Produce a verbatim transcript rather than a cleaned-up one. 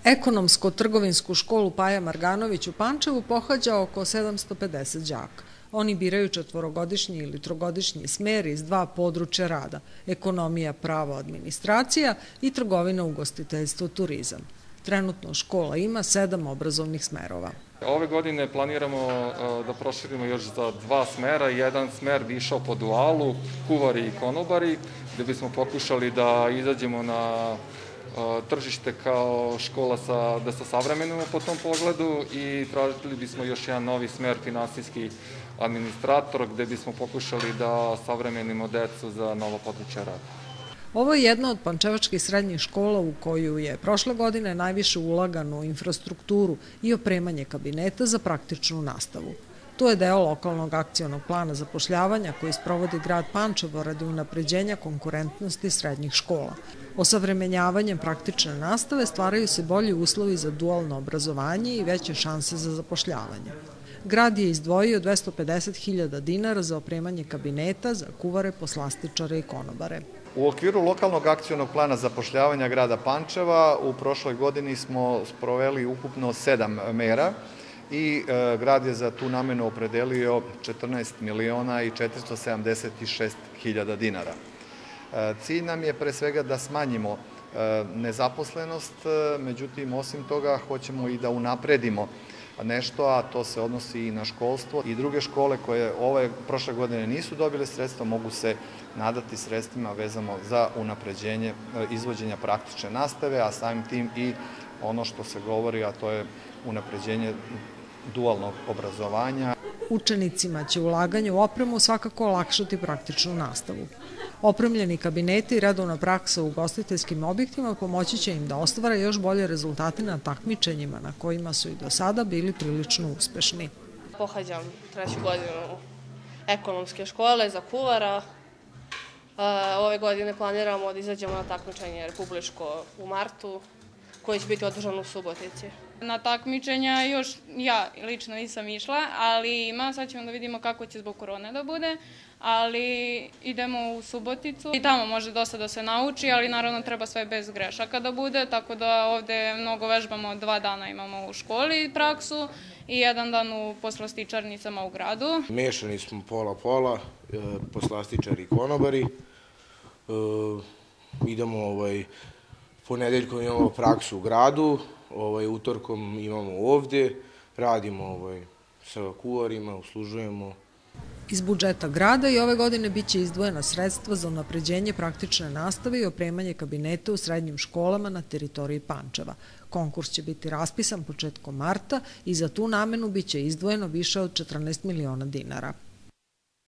Ekonomsko-trgovinsku školu Paja Marganović u Pančevu pohađa oko sedamsto pedeset đaka. Oni biraju četvorogodišnji ili trogodišnji smer iz dva područja rada – ekonomija, pravo, administracija i trgovina, ugostiteljstvo, turizam. Trenutno škola ima sedam obrazovnih smerova. Ove godine planiramo da proširimo još za dva smera. Jedan smer bi išao po dualu, kuvari i konobari, gde bismo pokušali da izađemo na tržište kao škola da se savremenimo po tom pogledu i tražili bismo još jedan novi smer, finansijski administrator, gde bismo pokušali da savremenimo decu za novo područje rada. Ovo je jedna od pančevačkih srednjih škola u koju je prošle godine najviše ulagano u infrastrukturu i opremanje kabineta za praktičnu nastavu. To je deo lokalnog akcionog plana zapošljavanja koji sprovodi grad Pančevo radi unapređenja konkurentnosti srednjih škola. Osavremenjavanjem praktične nastave stvaraju se bolji uslovi za dualno obrazovanje i veće šanse za zapošljavanje. Grad je izdvojio dvesta pedeset hiljada dinara za opremanje kabineta za kuvare, poslastičare i konobare. U okviru lokalnog akcionog plana zapošljavanja grada Pančeva u prošloj godini smo sproveli ukupno sedam mera i grad je za tu namenu opredelio četrnaest miliona i četiristo sedamdeset šest hiljada dinara. Cilj nam je pre svega da smanjimo nezaposlenost, međutim osim toga hoćemo i da unapredimo nešto, a to se odnosi i na školstvo i druge škole koje ove prošle godine nisu dobile sredstva, mogu se nadati sredstvima vezano za unapređenje izvođenja praktične nastave, a samim tim i ono što se govori, a to je unapređenje dualnog obrazovanja. Učenicima će ulaganje u opremu svakako olakšati praktičnu nastavu. Opremljeni kabineti i redovna praksa u ugostiteljskim objektima pomoći će im da ostvare još bolje rezultate na takmičenjima na kojima su i do sada bili prilično uspešni. Pohađam treću godinu ekonomske škole za kuvara. Ove godine planiramo da izađemo na takmičenje republičko u martu, koje će biti održano u Subotici. Na takmičenja još ja lično nisam išla, ali ima, sad ćemo da vidimo kako će zbog korone da bude, ali idemo u Suboticu i tamo može dosta da se nauči, ali naravno treba sve bez grešaka da bude, tako da ovde mnogo vežbamo, dva dana imamo u školi praksu i jedan dan u poslastičarnicama u gradu. Mešani smo pola-pola, poslastičari i konobari, idemo ovaj... Ponedeljkom imamo praksu u gradu, utorkom imamo ovde, radimo sa kuvarima, uslužujemo. Iz budžeta grada i ove godine biće izdvojena sredstva za unapređenje praktične nastave i opremanje kabineta u srednjim školama na teritoriji Pančeva. Konkurs će biti raspisan početkom marta i za tu namenu biće izdvojeno više od četrnaest miliona dinara.